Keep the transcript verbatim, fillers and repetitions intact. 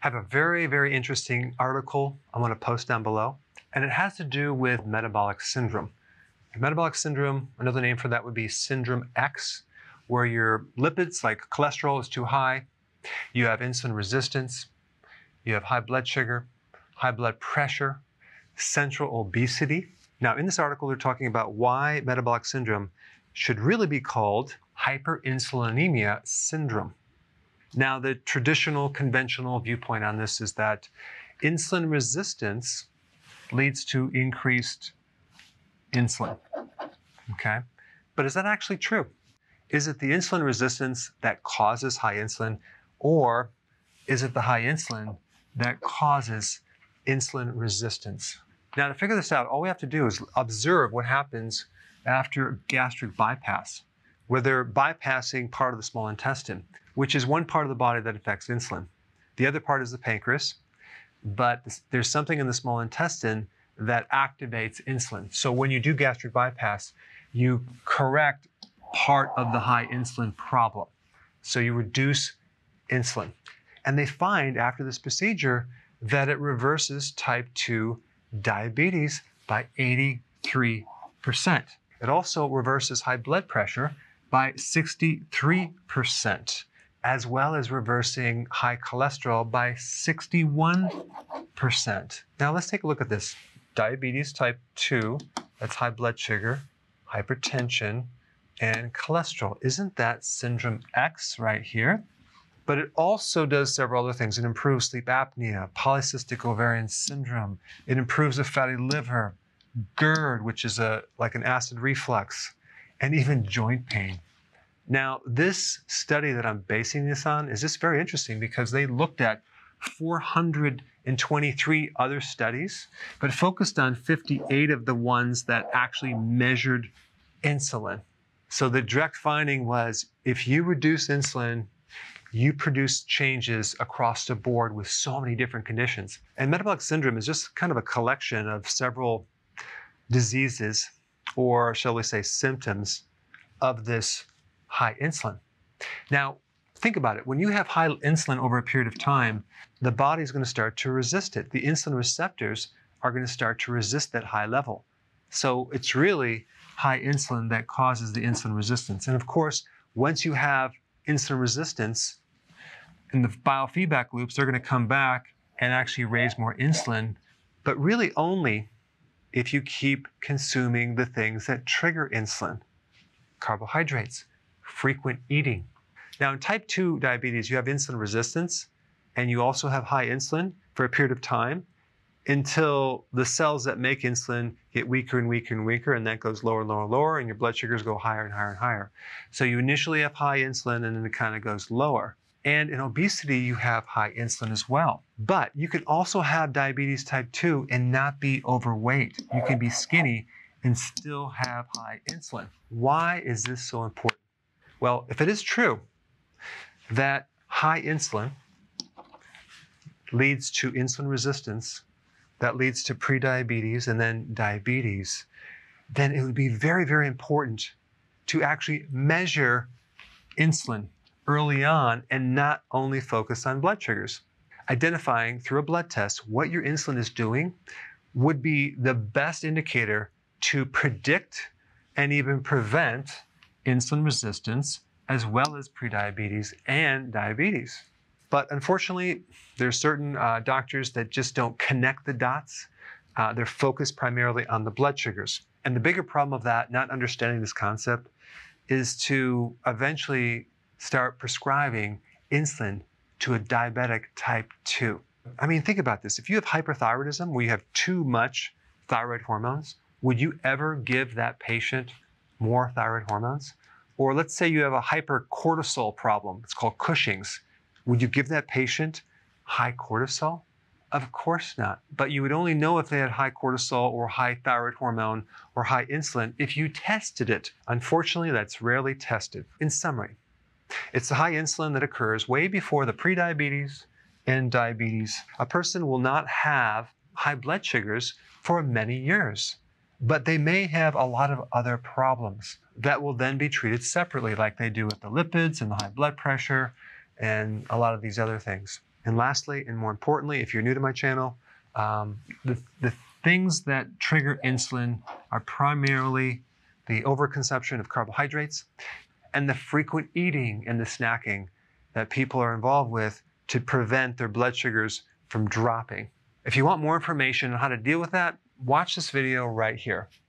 have a very, very interesting article I want to post down below, and it has to do with metabolic syndrome. Metabolic syndrome, another name for that would be syndrome X, where your lipids like cholesterol is too high, you have insulin resistance, you have high blood sugar, high blood pressure, central obesity. Now, in this article, they're talking about why metabolic syndrome should really be called hyperinsulinemia syndrome. Now, the traditional, conventional viewpoint on this is that insulin resistance leads to increased insulin, okay? But is that actually true? Is it the insulin resistance that causes high insulin, or is it the high insulin that causes insulin resistance? Now, to figure this out, all we have to do is observe what happens after gastric bypass, where they're bypassing part of the small intestine, which is one part of the body that affects insulin. The other part is the pancreas, but there's something in the small intestine that activates insulin. So when you do gastric bypass, you correct part of the high insulin problem. So you reduce insulin. And they find after this procedure that it reverses type two diabetes by eighty-three percent. It also reverses high blood pressure by sixty-three percent, as well as reversing high cholesterol by sixty-one percent. Now let's take a look at this. Diabetes type two, that's high blood sugar, hypertension, and cholesterol. Isn't that syndrome X right here? But it also does several other things. It improves sleep apnea, polycystic ovarian syndrome. It improves a fatty liver, GERD, which is a like an acid reflux, and even joint pain. Now, this study that I'm basing this on is just very interesting because they looked at four hundred twenty-three other studies, but focused on fifty-eight of the ones that actually measured insulin. So the direct finding was if you reduce insulin, you produce changes across the board with so many different conditions. And metabolic syndrome is just kind of a collection of several diseases, or shall we say symptoms, of this high insulin. Now, think about it. When you have high insulin over a period of time, the body is going to start to resist it. The insulin receptors are going to start to resist that high level. So it's really high insulin that causes the insulin resistance. And of course, once you have insulin resistance, in the biofeedback loops, they're going to come back and actually raise more insulin, but really only if you keep consuming the things that trigger insulin. Carbohydrates, frequent eating. Now, in type two diabetes, you have insulin resistance, and you also have high insulin for a period of time until the cells that make insulin get weaker and weaker and weaker, and that goes lower, lower, lower, and your blood sugars go higher and higher and higher. So you initially have high insulin, and then it kind of goes lower. And in obesity, you have high insulin as well. But you can also have diabetes type two and not be overweight. You can be skinny and still have high insulin. Why is this so important? Well, if it is true that high insulin leads to insulin resistance, that leads to prediabetes and then diabetes, then it would be very, very important to actually measure insulin early on and not only focus on blood sugars. Identifying through a blood test what your insulin is doing would be the best indicator to predict and even prevent insulin resistance, as well as prediabetes and diabetes. But unfortunately, there's certain uh, doctors that just don't connect the dots. Uh, they're focused primarily on the blood sugars. And the bigger problem of that, not understanding this concept, is to eventually start prescribing insulin to a diabetic type two. I mean, think about this. If you have hyperthyroidism, where you have too much thyroid hormones, would you ever give that patient more thyroid hormones? Or let's say you have a hypercortisol problem. It's called Cushing's. Would you give that patient high cortisol? Of course not. But you would only know if they had high cortisol or high thyroid hormone or high insulin if you tested it. Unfortunately, that's rarely tested. In summary, it's the high insulin that occurs way before the prediabetes and diabetes. A person will not have high blood sugars for many years, but they may have a lot of other problems that will then be treated separately, like they do with the lipids and the high blood pressure and a lot of these other things. And lastly, and more importantly, if you're new to my channel, um, the, the things that trigger insulin are primarily the overconsumption of carbohydrates and the frequent eating and the snacking that people are involved with to prevent their blood sugars from dropping. If you want more information on how to deal with that, watch this video right here.